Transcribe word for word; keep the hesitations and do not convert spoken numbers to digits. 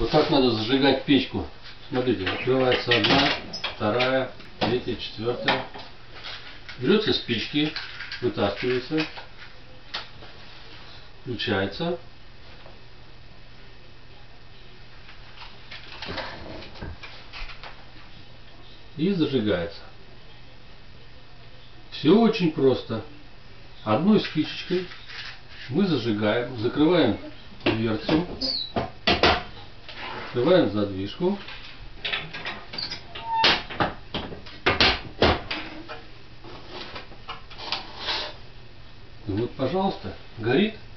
Вот так надо зажигать печку. Смотрите, открывается одна, вторая, третья, четвертая. Берется спички, вытаскивается, включается. И зажигается. Все очень просто. Одной спичечкой мы зажигаем, закрываем дверцу, открываем задвижку. И вот, пожалуйста, горит.